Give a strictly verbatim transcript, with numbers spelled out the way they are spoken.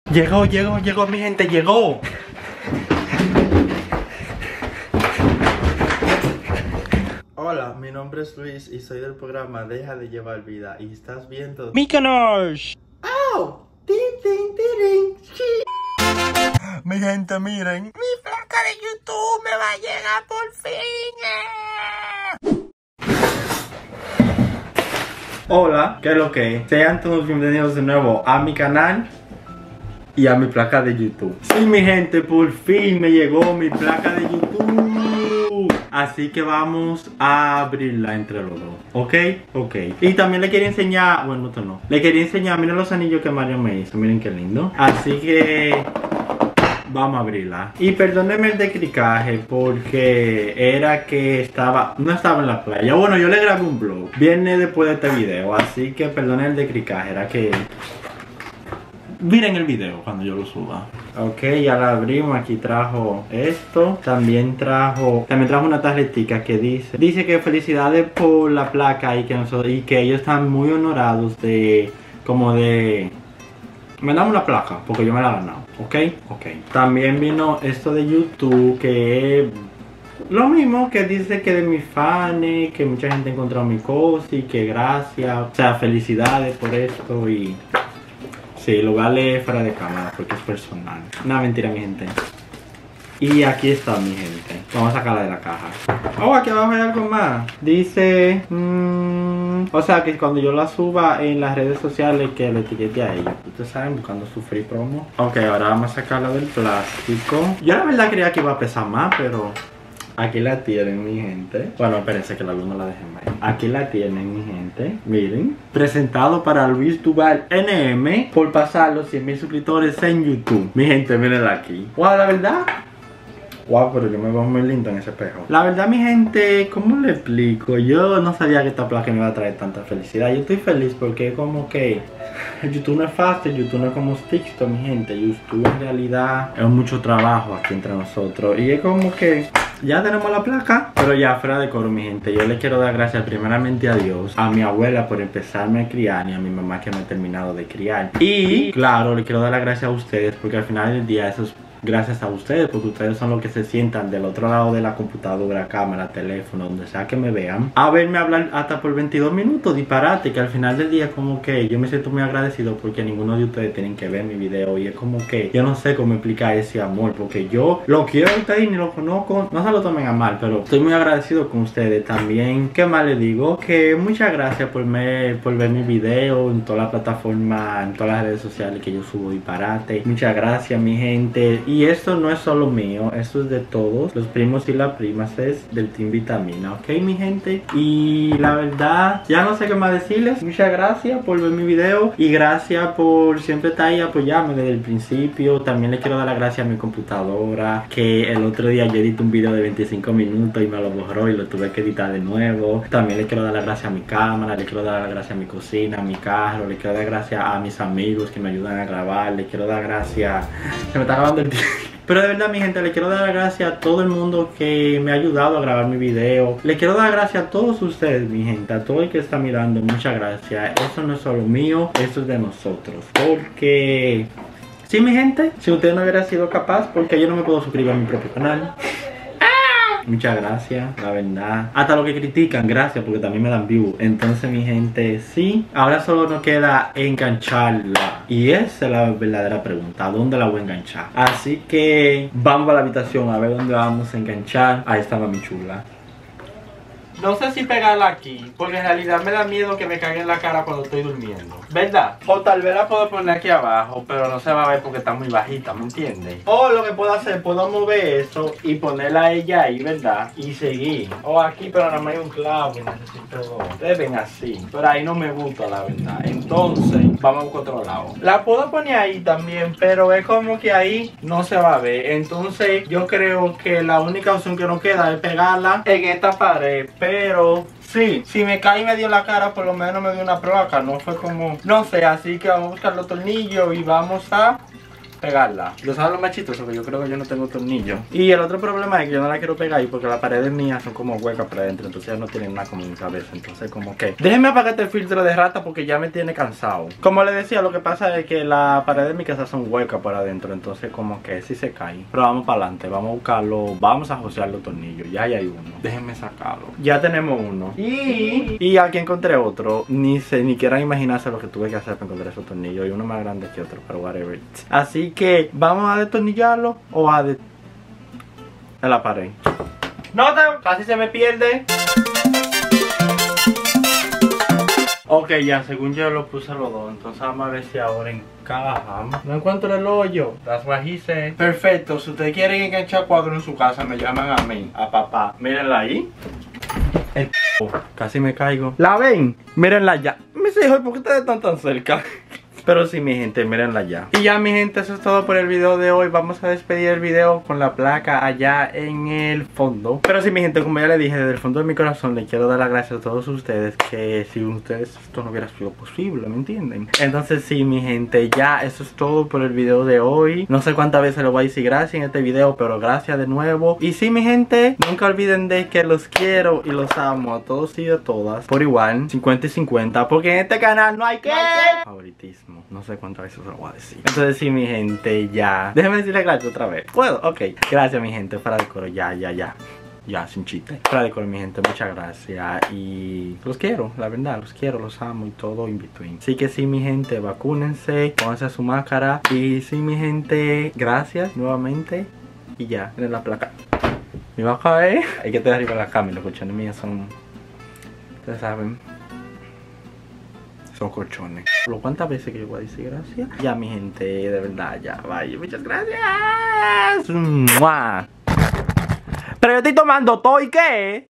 Llegó, llegó, llegó, mi gente, llegó. Hola, mi nombre es Luis y soy del programa Deja de Llevar Vida y estás viendo mi canal. ¡Oh! ¡Tin, tin, tirin! ¡Sí! Mi gente, miren, mi placa de YouTube me va a llegar por fin. Hola, ¿qué es lo que? Sean todos bienvenidos de nuevo a mi canal y a mi placa de YouTube. Sí, mi gente, por fin me llegó mi placa de YouTube. Así que vamos a abrirla entre los dos. ¿Ok? Ok. Y también le quería enseñar, bueno, esto no. Le quería enseñar, miren los anillos que Mario me hizo. Miren qué lindo. Así que vamos a abrirla. Y perdónenme el decricaje porque era que estaba, no estaba en la playa. Bueno, yo le grabé un vlog. Viene después de este video. Así que perdonen el decricaje. Era que miren el video cuando yo lo suba. Ok, ya la abrimos. Aquí trajo esto. También trajo También trajo una tarjetita que dice Dice que felicidades por la placa y que, nosotros, y que ellos están muy honorados de como de me dan una placa porque yo me la he ganado. Ok, ok. También vino esto de YouTube que es lo mismo, que dice que de mis fans, que mucha gente ha encontrado mi cosa y que gracias, o sea, felicidades por esto. Y sí, lo vale fuera de cámara porque es personal. Una mentira, mi gente. Y aquí está, mi gente. Vamos a sacarla de la caja. Oh, aquí abajo hay algo más. Dice mmm, o sea que cuando yo la suba en las redes sociales, que le etiquete a ellos. Ustedes saben, buscando su free promo. Ok, ahora vamos a sacarla del plástico. Yo la verdad creía que iba a pesar más, pero aquí la tienen, mi gente. Bueno, espérense que la luz no la dejen más. Aquí la tienen, mi gente. Miren. Presentado para Luis Duval N M por pasar los cien mil suscriptores en YouTube. Mi gente, mírenla aquí. Wow, la verdad. Wow, pero yo me veo muy lindo en ese espejo. La verdad, mi gente, ¿cómo le explico? Yo no sabía que esta placa me iba a traer tanta felicidad. Yo estoy feliz porque como que YouTube no es fácil, YouTube no es como TikTok, mi gente. YouTube en realidad es mucho trabajo aquí entre nosotros. Y es como que ya tenemos la placa, pero ya fuera de coro, mi gente. Yo le quiero dar gracias primeramente a Dios, a mi abuela por empezarme a criar y a mi mamá que me ha terminado de criar. Y claro, le quiero dar las gracias a ustedes porque al final del día eso es gracias a ustedes, porque ustedes son los que se sientan del otro lado de la computadora, cámara, teléfono, donde sea que me vean, a verme hablar hasta por veintidós minutos, disparate, que al final del día como que yo me siento muy agradecido porque ninguno de ustedes tienen que ver mi video. Y es como que yo no sé cómo explicar ese amor, porque yo lo quiero a ustedes y ni lo conozco, no se lo tomen a mal, pero estoy muy agradecido con ustedes también. ¿Qué más les digo? Que muchas gracias por, me, por ver mi video en todas las plataformas, en todas las redes sociales que yo subo disparate. Muchas gracias, mi gente. Y esto no es solo mío, esto es de todos los primos y las primas, es del Team Vitamina, ok, mi gente. Y la verdad, ya no sé qué más decirles. Muchas gracias por ver mi video y gracias por siempre estar ahí apoyarme desde el principio. También le quiero dar las gracias a mi computadora, que el otro día yo edité un video de veinticinco minutos y me lo borró y lo tuve que editar de nuevo. También le quiero dar las gracias a mi cámara, le quiero dar las gracias a mi cocina, a mi carro, le quiero dar gracias a mis amigos que me ayudan a grabar, le quiero dar gracias. Se me está acabando el tiempo. Pero de verdad, mi gente, le quiero dar las gracias a todo el mundo que me ha ayudado a grabar mi video. Le quiero dar gracias a todos ustedes, mi gente, a todo el que está mirando. Muchas gracias. Eso no es solo mío, eso es de nosotros. Porque sí, mi gente, si usted no hubiera sido capaz, porque yo no me puedo suscribir a mi propio canal. Muchas gracias, la verdad. Hasta lo que critican, gracias, porque también me dan views. Entonces, mi gente, sí. Ahora solo nos queda engancharla. Y esa es la verdadera pregunta, ¿dónde la voy a enganchar? Así que vamos a la habitación a ver dónde vamos a enganchar. Ahí está mi chula. No sé si pegarla aquí, porque en realidad me da miedo que me caiga en la cara cuando estoy durmiendo, ¿verdad? O tal vez la puedo poner aquí abajo, pero no se va a ver porque está muy bajita, ¿me entiendes? O lo que puedo hacer, puedo mover eso y ponerla a ella ahí, ¿verdad? Y seguir. O aquí, pero nada más hay un clavo y necesito dos. Deben así, pero ahí no me gusta, la verdad. Entonces, vamos a buscar otro lado. La puedo poner ahí también, pero es como que ahí no se va a ver. Entonces, yo creo que la única opción que nos queda es pegarla en esta pared. Pero sí, si me cae y me dio en la cara, por lo menos me dio una placa. No fue como, no sé, así que vamos a buscar los tornillos y vamos a pegarla. Lo saben los machitos, porque yo creo que yo no tengo tornillo. Y el otro problema es que yo no la quiero pegar ahí porque las paredes mías son como huecas para adentro, entonces ya no tienen nada como mi cabeza. Entonces como que déjenme apagar este filtro de rata porque ya me tiene cansado. Como les decía, lo que pasa es que las paredes de mi casa son huecas para adentro, entonces como que sí se cae. Pero vamos para adelante, vamos a buscarlo, vamos a josear los tornillos. Ya, ya hay uno, déjenme sacarlo. Ya tenemos uno. Y, y aquí encontré otro. Ni se ni quieran imaginarse lo que tuve que hacer para encontrar esos tornillos. Y uno más grande que otro, pero whatever. Así que vamos a destornillarlo o a de... en la pared. ¡Nota! Casi se me pierde. Ok, ya, según yo lo puse los dos, entonces vamos a ver si ahora encaja. No encuentro el hoyo. That's what he said. Perfecto, si ustedes quieren enganchar cuadros en su casa, me llaman a mí, a papá. Mírenla ahí. El p***. Casi me caigo. ¿La ven? Mírenla ya. Mis hijos, ¿por qué ustedes están tan cerca? Pero sí, mi gente, mírenla ya. Y ya, mi gente, eso es todo por el video de hoy. Vamos a despedir el video con la placa allá en el fondo. Pero sí, mi gente, como ya le dije, desde el fondo de mi corazón le quiero dar las gracias a todos ustedes. Que sin ustedes esto no hubiera sido posible, ¿me entienden? Entonces sí, mi gente, ya eso es todo por el video de hoy. No sé cuántas veces lo voy a decir gracias en este video, pero gracias de nuevo. Y sí, mi gente, nunca olviden de que los quiero y los amo a todos y a todas por igual, cincuenta y cincuenta. Porque en este canal no hay que... favoritismo. No sé cuántas veces se lo voy a decir. Entonces sí, mi gente, ya. Déjenme decirle gracias otra vez. ¿Puedo? Ok. Gracias, mi gente. Para el coro. Ya, ya, ya. Ya, sin chiste. Para el coro, mi gente. Muchas gracias. Y los quiero, la verdad. Los quiero, los amo y todo in between. Así que sí, mi gente. Vacúnense. Pónganse su máscara. Y sí, mi gente. Gracias nuevamente. Y ya. Miren la placa. Me va a caer. Hay que estar arriba de la cama. Y los colchones míos son... ustedes saben. Son colchones. Lo cuántas veces que yo voy a decir gracias. Ya, mi gente, de verdad, ya. Vaya, muchas gracias. ¡Mua! Pero yo estoy tomando todo y qué.